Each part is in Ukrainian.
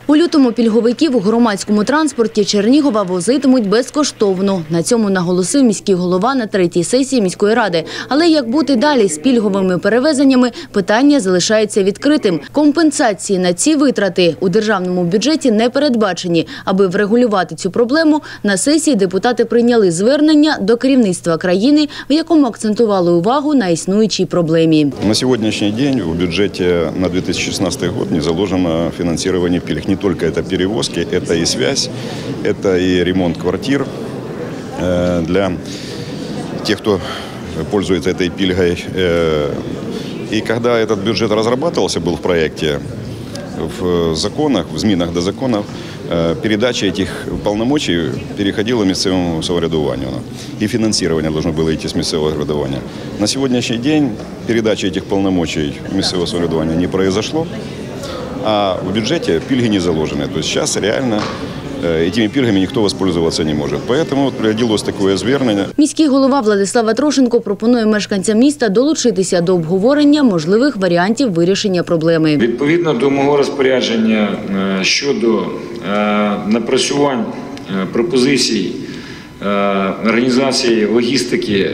У лютому пільговиків у громадському транспорті Чернігова возитимуть безкоштовно. На цьому наголосив міський голова на третій сесії міської ради. Але як бути далі з пільговими перевезеннями, питання залишається відкритим. Компенсації на ці витрати у державному бюджеті не передбачені. Аби врегулювати цю проблему, на сесії депутати прийняли звернення до керівництва країни, в якому акцентували увагу на існуючій проблемі. На сьогоднішній день у бюджеті на 2016 рік не заложено фінансування пільг. Не только это перевозки, это и связь, это и ремонт квартир для тех, кто пользуется этой пильгой. И когда этот бюджет разрабатывался, был в проекте, в законах, в змінах до законов, передача этих полномочий переходила місцевому самоврядуванню. И финансирование должно было идти с місцевого самоврядування. На сегодняшний день передача этих полномочий місцевого самоврядування не произошло. А в бюджете пільги не заложены. То есть сейчас реально этими пільгами ніхто воспользоваться не може. Поэтому родилось таке звернення. Міський голова Владислав Атрошенко пропонує мешканцям міста долучитися до обговорення можливих варіантів вирішення проблеми. Відповідно до мого розпорядження щодо напрацювань пропозицій організації логістики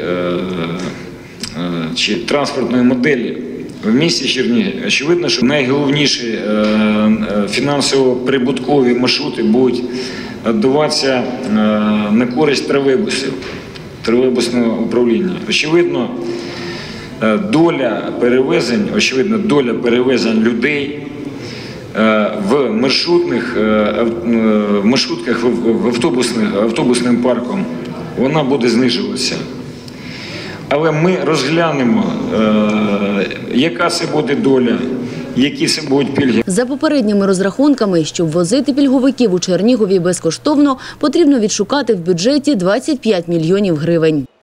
чи транспортної моделі в місті Чернігів, очевидно, що найголовніші фінансово-прибуткові маршрути будуть віддаватися на користь тролейбусів, тролейбусного управління. Очевидно, доля перевезень людей в маршрутках, в автобусним парком, вона буде знижуватися. Але ми розглянемо, яка це буде доля, які це будуть пільги. За попередніми розрахунками, щоб возити пільговиків у Чернігові безкоштовно, потрібно відшукати в бюджеті 25 мільйонів гривень.